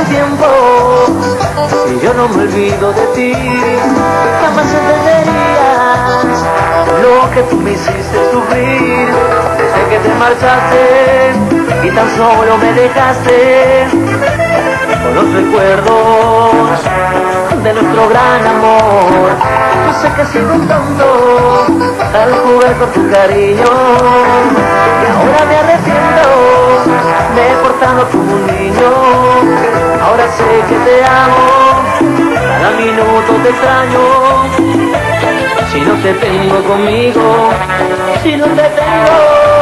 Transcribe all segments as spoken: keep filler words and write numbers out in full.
tiempo y yo no me olvido de ti. Jamás entenderías lo que tú me hiciste sufrir desde que te marchaste y tan solo me dejaste con los recuerdos de nuestro gran amor. Yo sé que he sido un tonto al jugar con tu cariño y ahora me arrepiento, me he portado como un niño. Ahora sé que te amo, cada minuto te extraño. Si no te tengo conmigo, si no te tengo,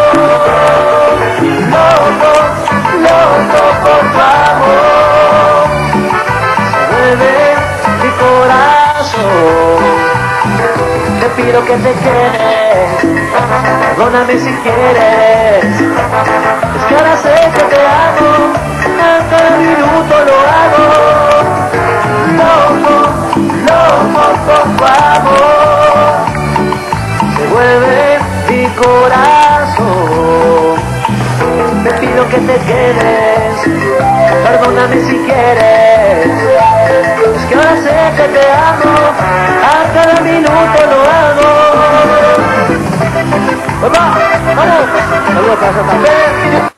loco, loco por tu amor, se vuelve mi corazón. Te pido que te quedes, perdóname si quieres. Es que ahora sé que te amo, a cada minuto lo hago. Loco, loco por tu amor, se vuelve mi corazón. Te pido que te quedes, perdóname si quieres. Es que ahora sé que te amo, a cada minuto lo hago. ¡Vamos! ¡Vamos! ¡Saludos para también!